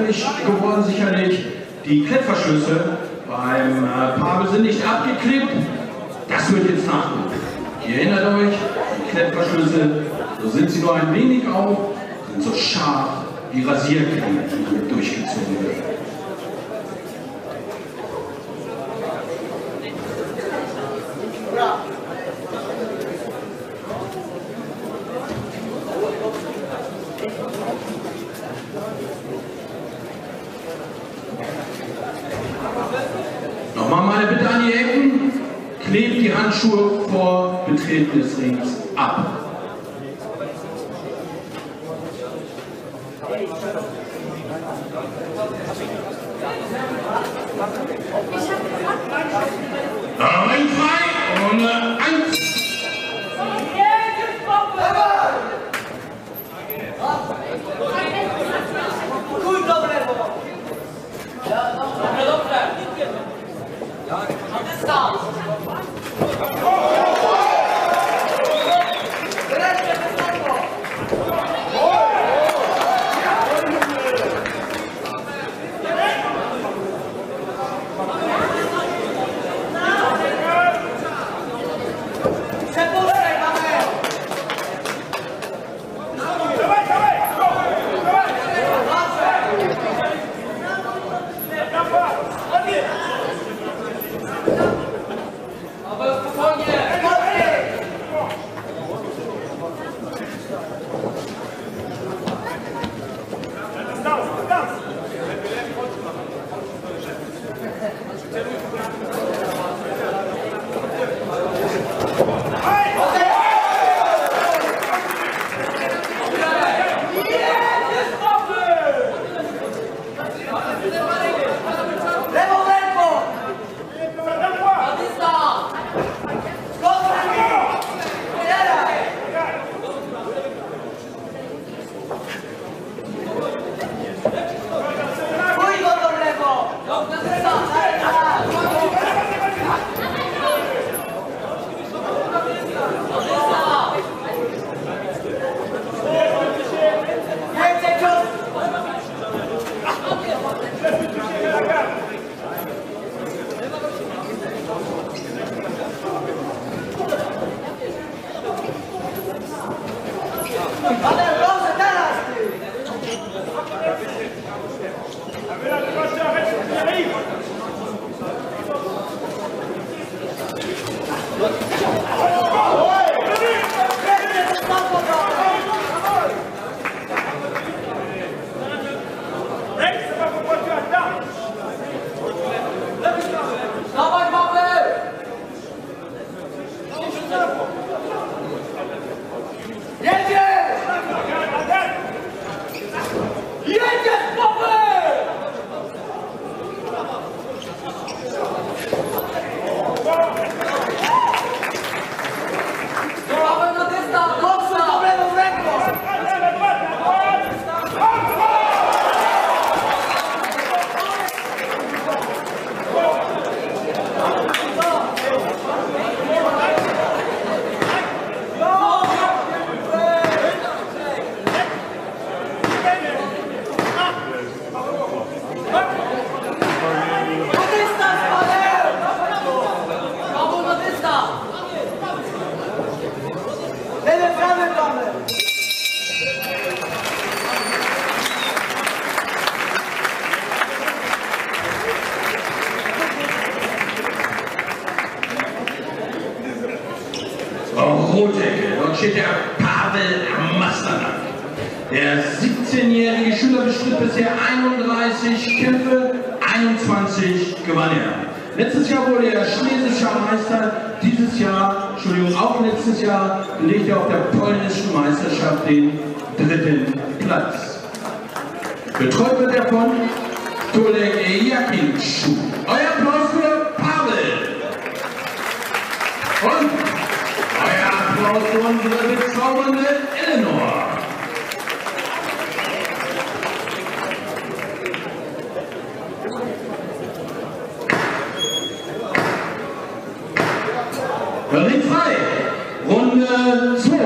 auffällig geworden sicherlich. Die Klettverschlüsse beim Pavel sind nicht abgeklebt. Das wird jetzt nachgeholt. Ihr erinnert euch, die Klettverschlüsse, so sind sie nur ein wenig auf, sind so scharf wie Rasierklingen, die damit durchgezogen werden. Nochmal meine Bitte an die Ecken, klebt die Handschuhe vor Betreten des Rings ab. Ring frei und 1. Rotecke. Dort steht der Pavel Masternak. Der 17-jährige Schüler bestritt bisher 31 Kämpfe, 21 gewann er. Letztes Jahr wurde er schlesischer Meister, dieses Jahr, auch letztes Jahr, belegte er auf der polnischen Meisterschaft den 3. Platz. Betreut wird er von Tolek Jakinschu. Euer Applaus für Pavel. Und euer Applaus für unsere bezaubernde Eleanor. Ring frei, Runde 2.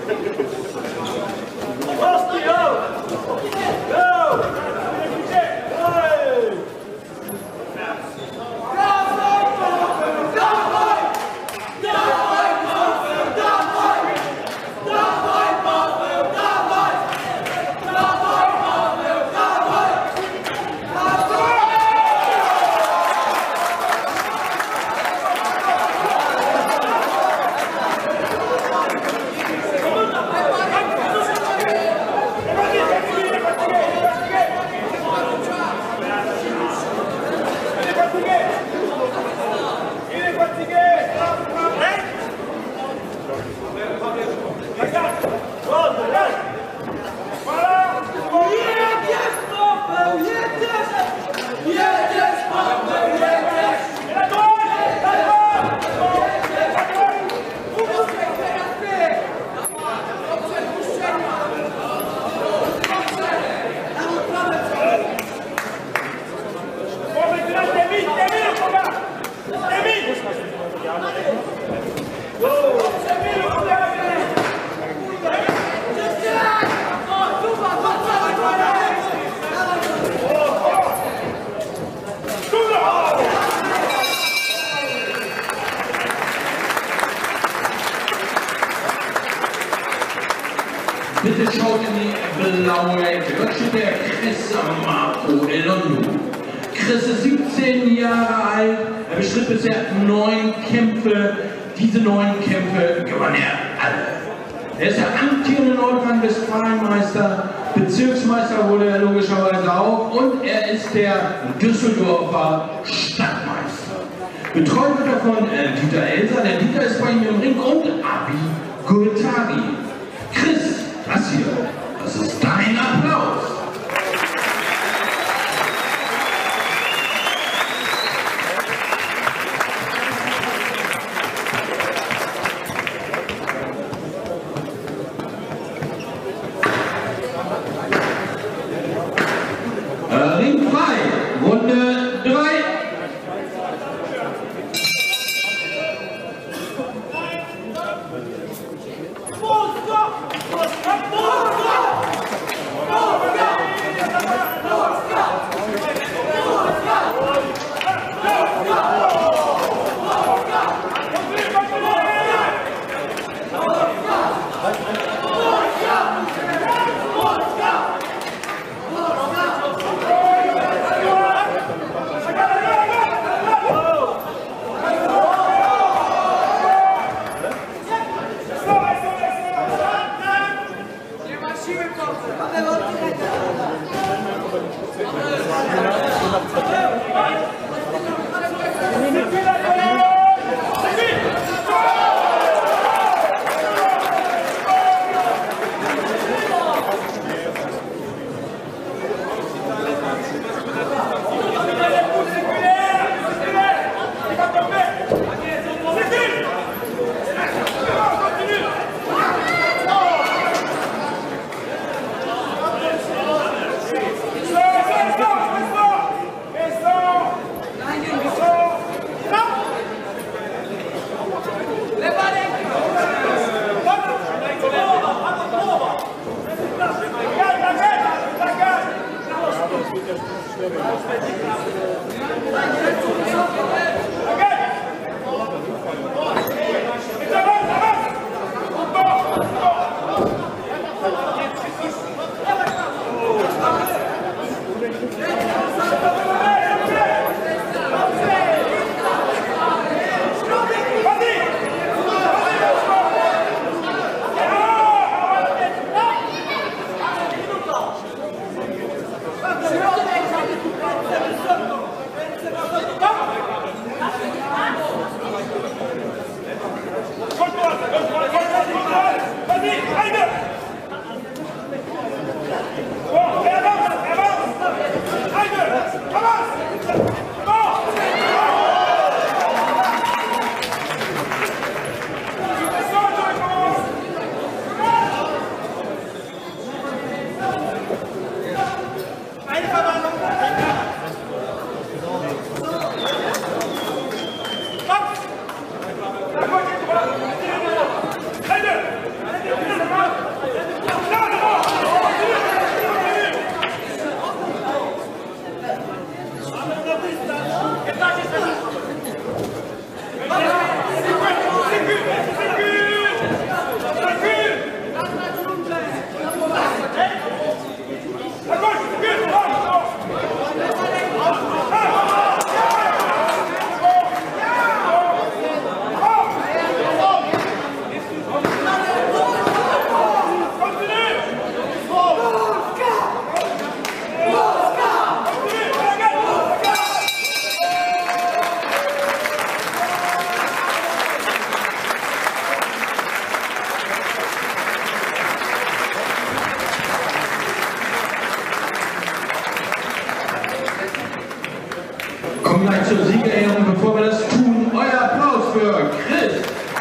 Bitte schaut in die blaue Ecke. Dort steht der Chris Marco Elondo. Chris ist 17 Jahre alt. Er bestritt bisher 9 Kämpfe. Diese 9 Kämpfe gewann er alle. Er ist der amtierende Nordrhein-Westfalen-Meister. Bezirksmeister wurde er logischerweise auch. Und er ist der Düsseldorfer Stadtmeister. Betreut wird er von Dieter Elser. Der Dieter ist bei ihm im Ring. Und Abi Gultari. Chris, das hier, das ist dein Applaus. Ring frei, Runde 3.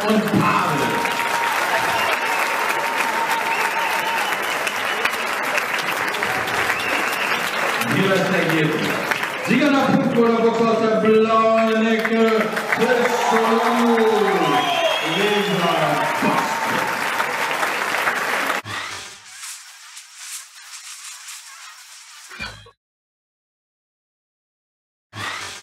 und Pavel. Hier das Ergebnis. Sieger nach Punkt oder Box aus der blauen Ecke.